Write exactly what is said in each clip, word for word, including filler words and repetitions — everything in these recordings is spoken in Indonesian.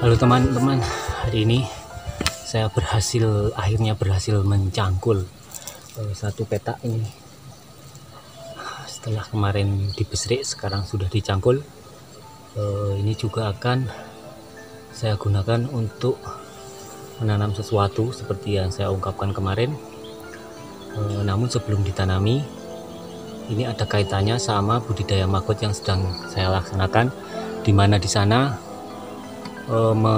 Halo teman-teman, hari ini saya berhasil akhirnya berhasil mencangkul uh, satu petak ini. Setelah kemarin dibesrik, sekarang sudah dicangkul. Uh, ini juga akan saya gunakan untuk menanam sesuatu seperti yang saya ungkapkan kemarin. Uh, namun sebelum ditanami, ini ada kaitannya sama budidaya maggot yang sedang saya laksanakan, di mana di sana uh, me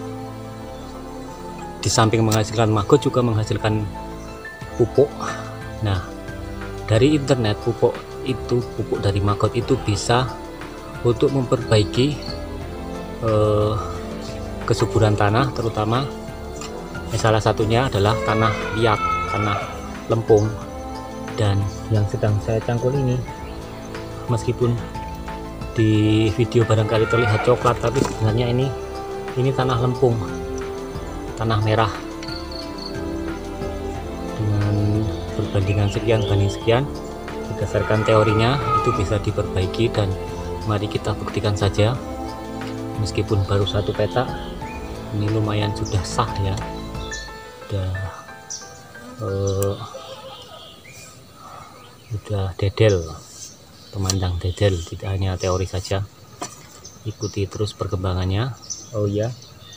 di samping menghasilkan maggot juga menghasilkan pupuk. Nah, dari internet pupuk itu, pupuk dari maggot itu bisa untuk memperbaiki eh, kesuburan tanah, terutama eh, salah satunya adalah tanah liat, tanah lempung. Dan yang sedang saya cangkul ini, meskipun di video barangkali terlihat coklat, tapi sebenarnya ini ini tanah lempung, tanah merah. Dengan perbandingan sekian banding sekian, berdasarkan teorinya itu bisa diperbaiki, dan mari kita buktikan saja. Meskipun baru satu petak, ini lumayan sudah sah ya, udah uh, udah dedel, pemandang dedel, tidak hanya teori saja. Ikuti terus perkembangannya. Oh ya,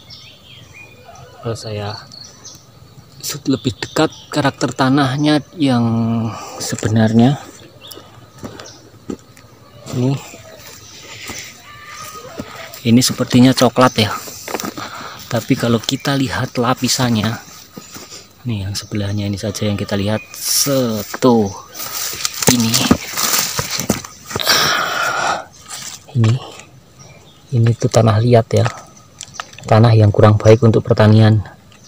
saya lebih dekat karakter tanahnya yang sebenarnya. Ini ini sepertinya coklat ya, tapi kalau kita lihat lapisannya, nih yang sebelahnya ini saja yang kita lihat, setuh ini ini ini tuh tanah liat ya, tanah yang kurang baik untuk pertanian.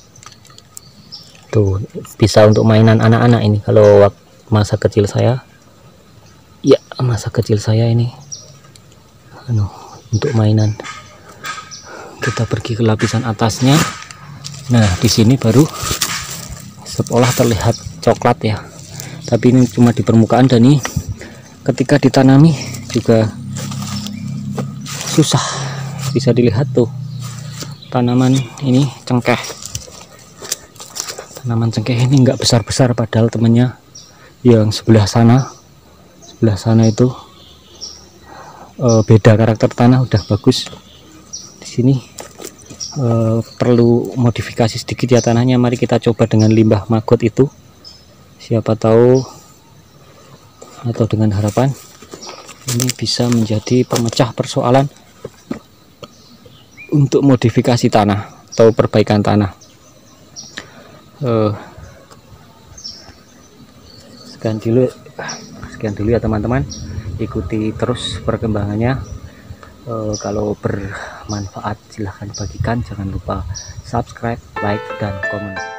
Tuh, bisa untuk mainan anak-anak ini. Kalau waktu masa kecil saya, ya masa kecil saya ini anu, untuk mainan. Kita pergi ke lapisan atasnya. Nah, di sini baru seolah terlihat coklat ya, tapi ini cuma di permukaan, dan ini ketika ditanami juga susah. Bisa dilihat tuh, tanaman ini cengkeh, tanaman cengkeh ini nggak besar-besar, padahal temennya yang sebelah sana sebelah sana itu e, beda karakter tanah, udah bagus. Di sini e, perlu modifikasi sedikit ya tanahnya. Mari kita coba dengan limbah maggot itu, siapa tahu, atau dengan harapan ini bisa menjadi pemecah persoalan untuk modifikasi tanah atau perbaikan tanah. Uh, sekian dulu sekian dulu ya teman-teman, ikuti terus perkembangannya. Uh, kalau bermanfaat silahkan bagikan, jangan lupa subscribe, like, dan komen.